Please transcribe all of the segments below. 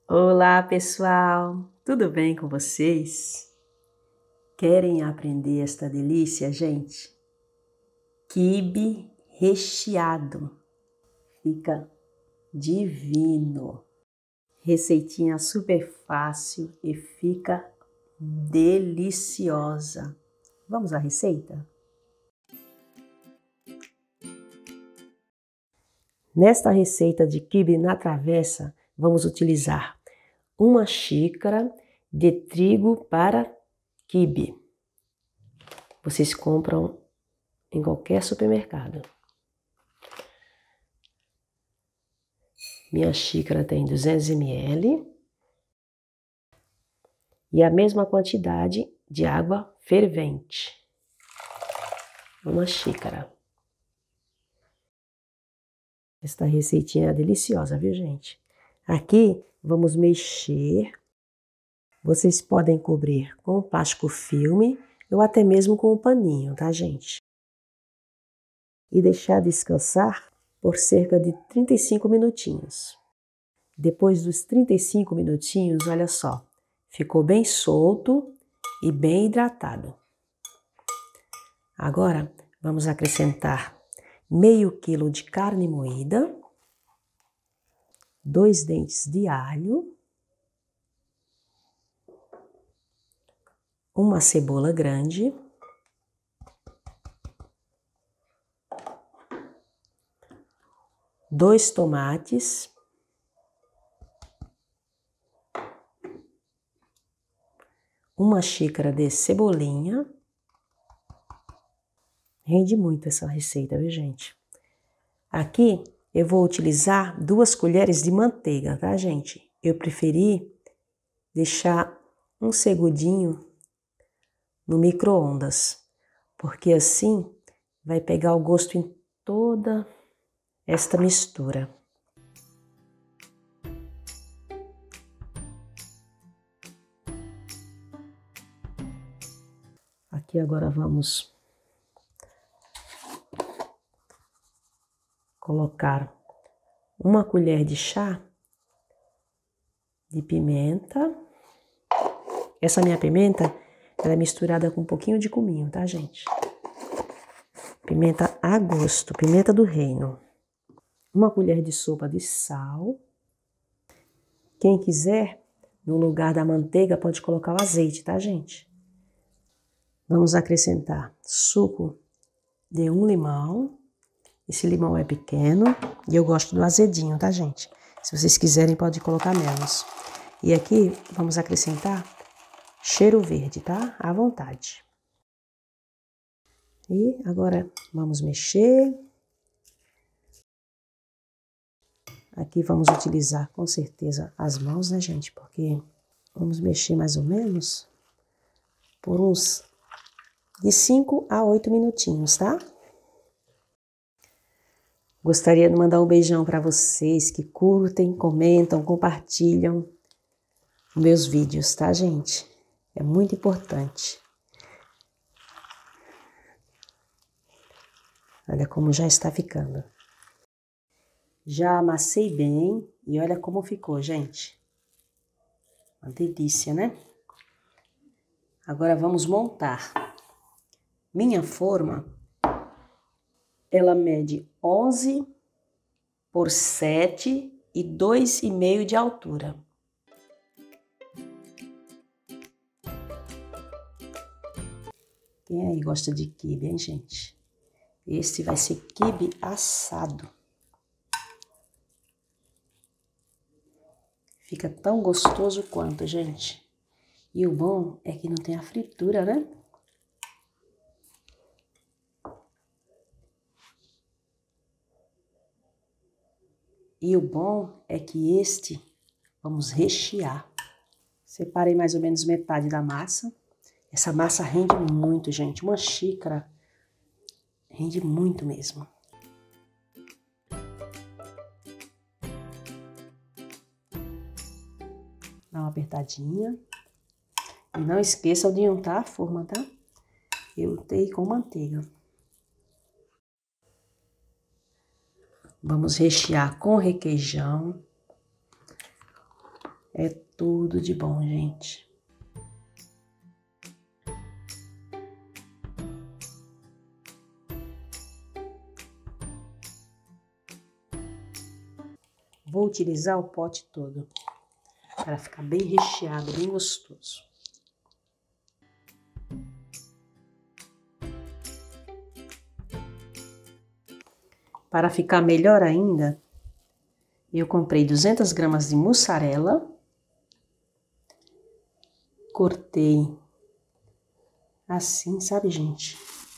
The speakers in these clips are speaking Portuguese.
Olá, pessoal! Tudo bem com vocês? Querem aprender esta delícia, gente? Quibe recheado. Fica divino. Receitinha super fácil e fica deliciosa. Vamos à receita? Nesta receita de quibe na travessa, vamos utilizar 1 xícara de trigo para quibe. Vocês compram em qualquer supermercado. Minha xícara tem 200 ml e a mesma quantidade de água fervente. 1 xícara. Esta receitinha é deliciosa, viu, gente? Aqui vamos mexer. Vocês podem cobrir com plástico filme ou até mesmo com um paninho, tá, gente? E deixar descansar por cerca de 35 minutinhos. Depois dos 35 minutinhos, olha só, ficou bem solto e bem hidratado. Agora, vamos acrescentar meio quilo de carne moída, 2 dentes de alho, 1 cebola grande, 2 tomates, 1 xícara de cebolinha. Rende muito essa receita, viu, gente? Aqui eu vou utilizar 2 colheres de manteiga, tá, gente? Eu preferi deixar um segundinho no micro-ondas, porque assim vai pegar o gosto em toda esta mistura. Aqui agora vamos colocar 1 colher de chá de pimenta. Essa minha pimenta, ela é misturada com um pouquinho de cominho, tá, gente? Pimenta a gosto, pimenta do reino. 1 colher de sopa de sal. Quem quiser, no lugar da manteiga, pode colocar o azeite, tá, gente? Vamos acrescentar suco de 1 limão. Esse limão é pequeno e eu gosto do azedinho, tá, gente? Se vocês quiserem, pode colocar menos. E aqui, vamos acrescentar cheiro verde, tá? À vontade. E agora, vamos mexer. Aqui vamos utilizar, com certeza, as mãos, né, gente? Porque vamos mexer mais ou menos por uns de 5 a 8 minutinhos, tá? Gostaria de mandar um beijão para vocês que curtem, comentam, compartilham meus vídeos, tá, gente? É muito importante. Olha como já está ficando. Já amassei bem e olha como ficou, gente. Uma delícia, né? Agora vamos montar. Minha forma, ela mede 11 por 7 e 2,5 de altura. Quem aí gosta de quibe, hein, gente? Esse vai ser quibe assado. Fica tão gostoso quanto, gente. E o bom é que não tem a fritura, né? E o bom é que vamos rechear. Separei mais ou menos metade da massa. Essa massa rende muito, gente. 1 xícara rende muito mesmo. Dá uma apertadinha. E não esqueçam de untar a forma, tá? Eu untei com manteiga. Vamos rechear com requeijão. É tudo de bom, gente. Vou utilizar o pote todo para ficar bem recheado, bem gostoso. Para ficar melhor ainda, eu comprei 200 gramas de mussarela, cortei assim, sabe, gente?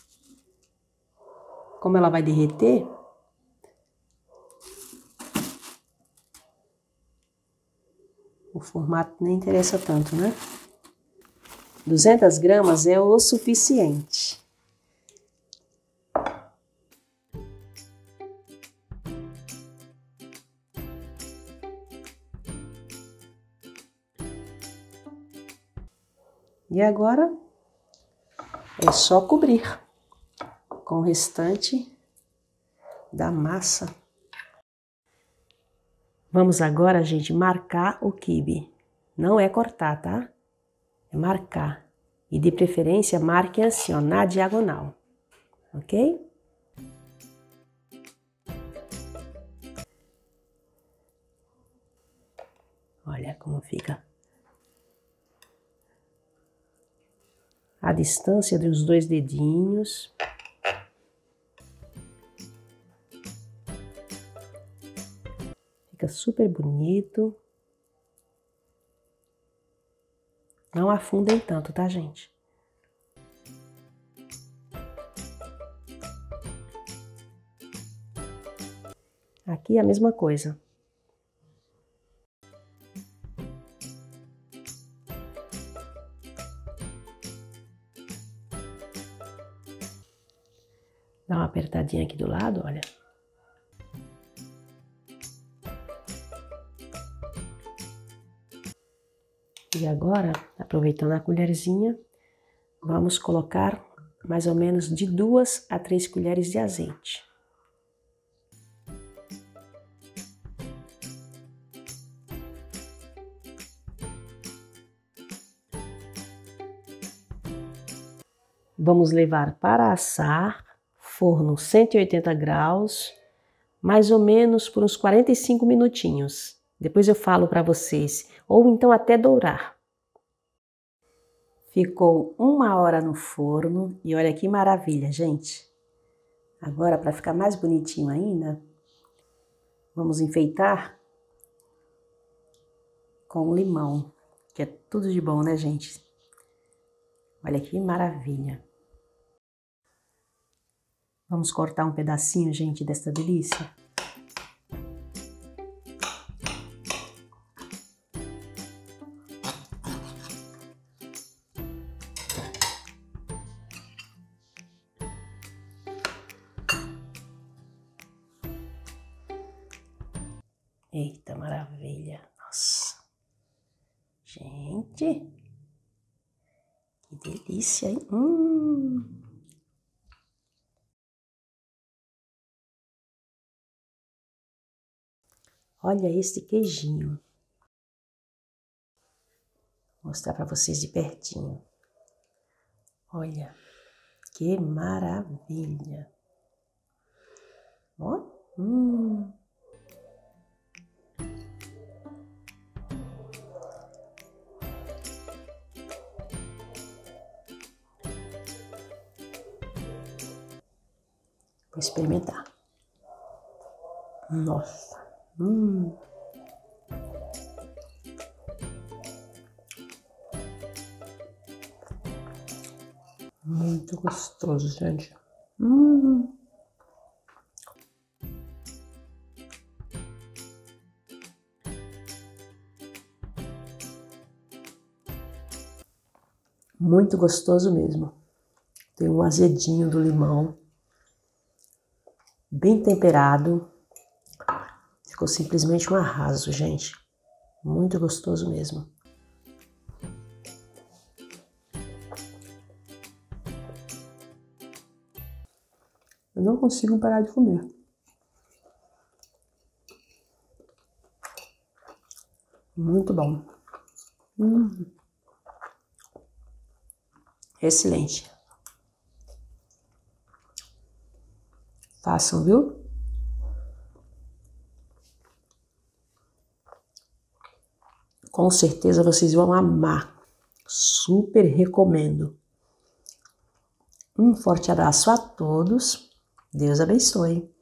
Como ela vai derreter, o formato nem interessa tanto, né? 200 gramas é o suficiente. E agora é só cobrir com o restante da massa. Vamos agora, gente, marcar o quibe. Não é cortar, tá? É marcar. E de preferência, marque assim, ó, na diagonal. Ok? Olha como fica. A distância dos 2 dedinhos. Fica super bonito. Não afundem tanto, tá, gente? Aqui é a mesma coisa. Dá uma apertadinha aqui do lado, olha. E agora, aproveitando a colherzinha, vamos colocar mais ou menos de 2 a 3 colheres de azeite. Vamos levar para assar, forno 180 graus, mais ou menos por uns 45 minutinhos. Depois eu falo para vocês, ou então até dourar. Ficou 1 hora no forno e olha que maravilha, gente. Agora, para ficar mais bonitinho ainda, vamos enfeitar com limão, que é tudo de bom, né, gente? Olha que maravilha. Vamos cortar um pedacinho, gente, desta delícia? Eita, maravilha! Nossa! Gente! Que delícia, hein? Olha esse queijinho. Vou mostrar para vocês de pertinho. Olha, que maravilha! Ó, Vou experimentar. Nossa! Muito gostoso, gente. Muito gostoso mesmo. Tem um azedinho do limão. Bem temperado. Ficou simplesmente um arraso, gente. Muito gostoso mesmo. Eu não consigo parar de comer. Muito bom. Excelente. Façam, viu? Com certeza vocês vão amar. Super recomendo. Um forte abraço a todos. Deus abençoe.